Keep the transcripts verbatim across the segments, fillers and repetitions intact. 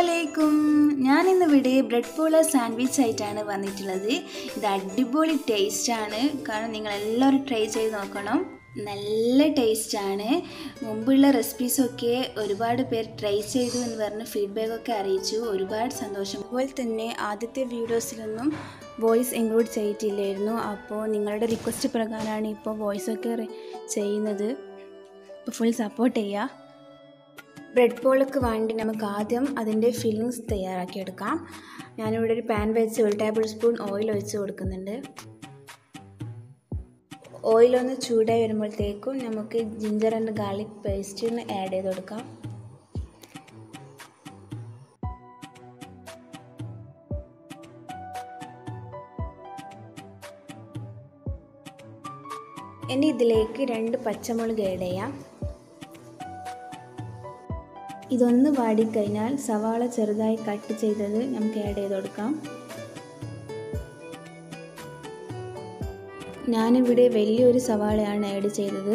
അസ്സലാമലൈക്കും. ഞാൻ ഇന്നിവിടെ ബ്രെഡ് പോള സാൻഡ്വിച്ച് ആയിട്ടാണ് വന്നിട്ടുള്ളത്. ഇത് അടിപൊളി ടേസ്റ്റാണ്. കാരണം നിങ്ങളെല്ലാവരും ട്രൈ ചെയ്ത് നോക്കണം. നല്ല ടേസ്റ്റാണ്. മുമ്പുള്ള റെസിപ്പീസൊക്കെ ഒരുപാട് പേർ ട്രൈ ചെയ്തു എന്ന് പറഞ്ഞ് ഫീഡ്ബാക്കൊക്കെ അറിയിച്ചു. ഒരുപാട് സന്തോഷം. അതുപോലെ തന്നെ ആദ്യത്തെ വീഡിയോസിലൊന്നും വോയിസ് ഇൻക്ലൂഡ് ചെയ്തിട്ടില്ലായിരുന്നു. അപ്പോൾ നിങ്ങളുടെ റിക്വസ്റ്റ് പ്രകാരമാണ് ഇപ്പോൾ വോയിസൊക്കെ ചെയ്യുന്നത്. അപ്പോൾ ഫുൾ സപ്പോർട്ട് ചെയ്യുക. ബ്രെഡ് പോളക്ക് വേണ്ടി നമുക്ക് ആദ്യം അതിൻ്റെ ഫില്ലിങ്സ് തയ്യാറാക്കിയെടുക്കാം. ഞാനിവിടെ ഒരു പാൻ വെച്ച് ഒരു ടേബിൾ സ്പൂൺ ഓയിൽ ഒഴിച്ച് കൊടുക്കുന്നുണ്ട്. ഓയിലൊന്ന് ചൂടായി വരുമ്പോഴത്തേക്കും നമുക്ക് ജിഞ്ചർ ആൻഡ് ഗാർലിക് പേസ്റ്റ് ഒന്ന് ആഡ് ചെയ്ത് കൊടുക്കാം. ഇനി ഇതിലേക്ക് രണ്ട് പച്ചമുളക് ആഡ് ചെയ്യാം. ഇതൊന്ന് വാടിക്കഴിഞ്ഞാൽ സവാള ചെറുതായി കട്ട് ചെയ്തത് നമുക്ക് ആഡ് ചെയ്ത് കൊടുക്കാം. ഞാനിവിടെ വലിയൊരു സവാളയാണ് ആഡ് ചെയ്തത്.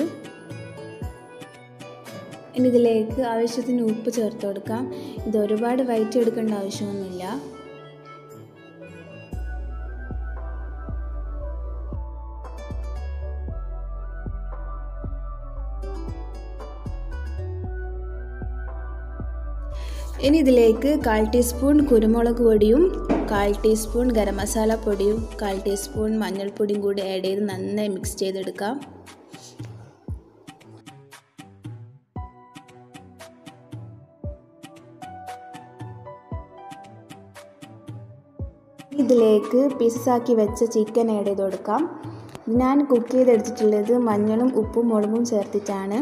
ഇനി ഇതിലേക്ക് ആവശ്യത്തിന് ഉപ്പ് ചേർത്ത് കൊടുക്കാം. ഇത് ഒരുപാട് വഴറ്റിയെടുക്കേണ്ട ആവശ്യമൊന്നുമില്ല. ഇനി ഇതിലേക്ക് കാൽ ടീസ്പൂൺ കുരുമുളക് പൊടിയും കാൽ ടീസ്പൂൺ ഗരമസാല പൊടിയും കാൽ ടീസ്പൂൺ മഞ്ഞൾപ്പൊടിയും കൂടി ആഡ് ചെയ്ത് നന്നായി മിക്സ് ചെയ്തെടുക്കാം. ഇതിലേക്ക് പീസസാക്കി വെച്ച ചിക്കൻ ആഡ് ചെയ്ത് കൊടുക്കാം. ഞാൻ കുക്ക് ചെയ്തെടുത്തിട്ടുള്ളത് മഞ്ഞളും ഉപ്പും മുളകും ചേർത്തിട്ടാണ്.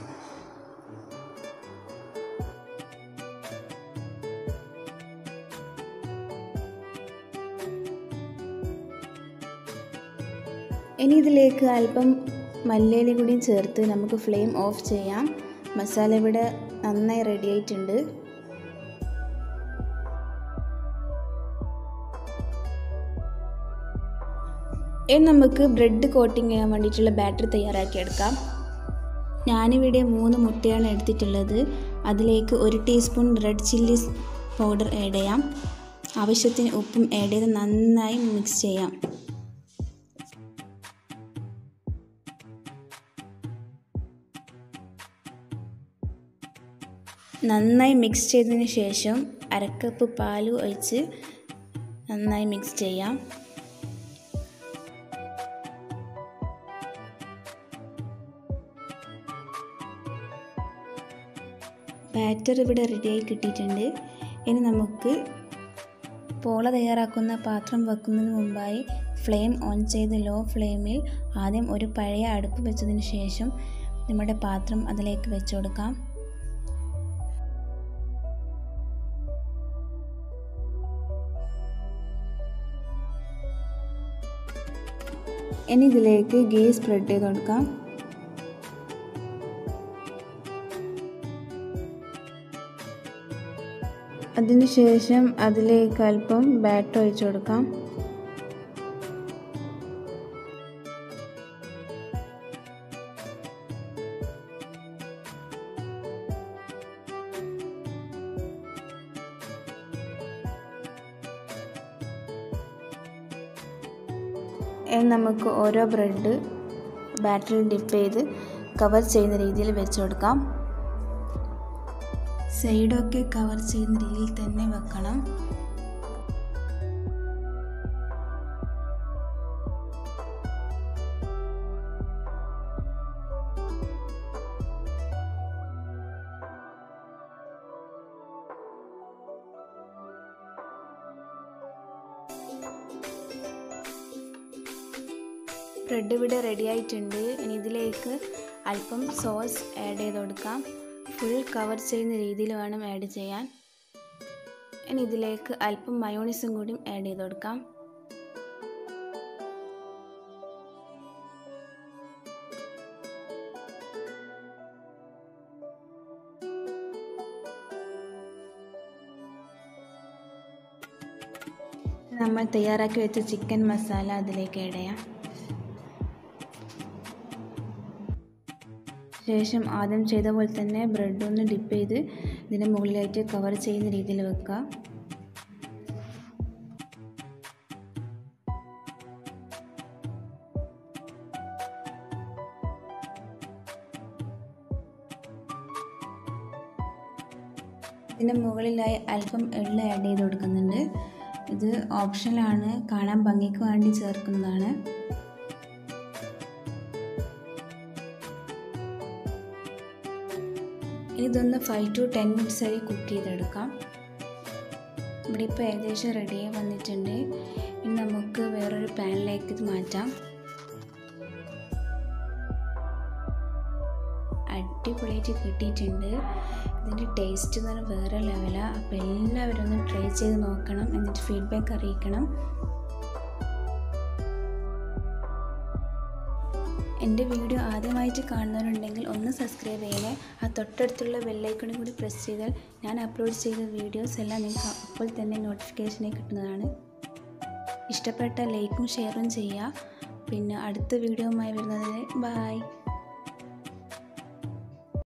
ഇനി ഇതിലേക്ക് അല്പം മല്ലിയില കൂടി ചേർത്ത് നമുക്ക് ഫ്ലെയിം ഓഫ് ചെയ്യാം. മസാല ഇവിടെ നന്നായി റെഡി ആയിട്ടുണ്ട്. ഇനി നമുക്ക് ബ്രെഡ് കോട്ടിങ് ചെയ്യാൻ വേണ്ടിയിട്ടുള്ള ബാറ്റർ തയ്യാറാക്കിയെടുക്കാം. ഞാനിവിടെ മൂന്ന് മുട്ടയാണ് എടുത്തിട്ടുള്ളത്. അതിലേക്ക് ഒരു teaspoon red chilli powder add ചെയ്യാം. ആവശ്യത്തിന് ഉപ്പും ആഡ് ചെയ്ത് നന്നായി മിക്സ് ചെയ്യാം. നന്നായി മിക്സ് ചെയ്തതിന് ശേഷം അരക്കപ്പ് പാൽ ഒഴിച്ച് നന്നായി മിക്സ് ചെയ്യാം. ബാറ്റർ ഇവിടെ റെഡിയായി കിട്ടിയിട്ടുണ്ട്. ഇനി നമുക്ക് പോള തയ്യാറാക്കുന്ന പാത്രം വെക്കുന്നതിന് മുമ്പായി ഫ്ലെയിം ഓൺ ചെയ്ത് ലോ ഫ്ലെയിമിൽ ആദ്യം ഒരു പഴയ അടുപ്പ് വെച്ചതിന് ശേഷം നമ്മുടെ പാത്രം അതിലേക്ക് വെച്ച് കൊടുക്കാം. ഇനി ഇതിലേക്ക് ഗീ സ്പ്രെഡ് ചെയ്ത് കൊടുക്കാം. അതിനുശേഷം അതിലേക്ക് അല്പം ബാറ്റർ ഒഴിച്ചു കൊടുക്കാം. നമുക്ക് ഓരോ ബ്രെഡ് ബാറ്ററിൽ ഡിപ്പ് ചെയ്ത് കവർ ചെയ്യുന്ന രീതിയിൽ വെച്ച് കൊടുക്കാം. സൈഡൊക്കെ കവർ ചെയ്യുന്ന രീതിയിൽ തന്നെ വെക്കണം. ബ്രെഡ് ഇവിടെ റെഡി ആയിട്ടുണ്ട്. ഇനി ഇതിലേക്ക് അല്പം സോസ് ആഡ് ചെയ്ത് കൊടുക്കാം. ഫുൾ കവർ ചെയ്യുന്ന രീതിയിൽ വേണം ആഡ് ചെയ്യാൻ. ഇനി ഇതിലേക്ക് അല്പം മയോണൈസും കൂടി ആഡ് ചെയ്ത് കൊടുക്കാം. നമ്മൾ തയ്യാറാക്കി വെച്ച ചിക്കൻ മസാല അതിലേക്ക് ആഡ് ചെയ്യാം. ശേഷം ആദ്യം ചെയ്ത പോലെ തന്നെ ബ്രെഡ് ഒന്ന് ഡിപ്പ് ചെയ്ത് ഇതിന് മുകളിലായിട്ട് കവർ ചെയ്യുന്ന രീതിയിൽ വെക്കുക. ഇതിന് മുകളിലായി അല്പം എള്ള് ആഡ് ചെയ്ത് കൊടുക്കുന്നുണ്ട്. ഇത് ഓപ്ഷനാണ്, കാണാൻ ഭംഗിക്ക് വേണ്ടി ചേർക്കുന്നതാണ്. ഇതൊന്ന് ഫൈവ് ടു ടെൻ മിനിറ്റ്സ് ആയി കുക്ക് ചെയ്തെടുക്കാം. ഇവിടെ ഇപ്പോൾ ഏകദേശം റെഡിയായി വന്നിട്ടുണ്ട്. ഇനി നമുക്ക് വേറൊരു പാനിലേക്ക് ഇത് മാറ്റാം. അടിപൊളിയായിട്ട് കിട്ടിയിട്ടുണ്ട്. ഇതിൻ്റെ ടേസ്റ്റ് എന്ന് പറഞ്ഞാൽ വേറെ ലെവലാണ്. അപ്പോൾ എല്ലാവരും ഒന്ന് ട്രൈ ചെയ്ത് നോക്കണം, എന്നിട്ട് ഫീഡ്ബാക്ക് അറിയിക്കണം. എൻ്റെ വീഡിയോ ആദ്യമായിട്ട് കാണുന്നവരുണ്ടെങ്കിൽ ഒന്ന് സബ്സ്ക്രൈബ് ചെയ്യണേ. ആ തൊട്ടടുത്തുള്ള ബെല്ലൈക്കണും കൂടി പ്രസ് ചെയ്താൽ ഞാൻ അപ്ലോഡ് ചെയ്ത വീഡിയോസ് എല്ലാം നിങ്ങൾക്ക് അപ്പോൾ തന്നെ നോട്ടിഫിക്കേഷനായി കിട്ടുന്നതാണ്. ഇഷ്ടപ്പെട്ട ലൈക്കും ഷെയറും ചെയ്യുക. പിന്നെ അടുത്ത വീഡിയോയുമായി വരുന്നതിന് ബൈ.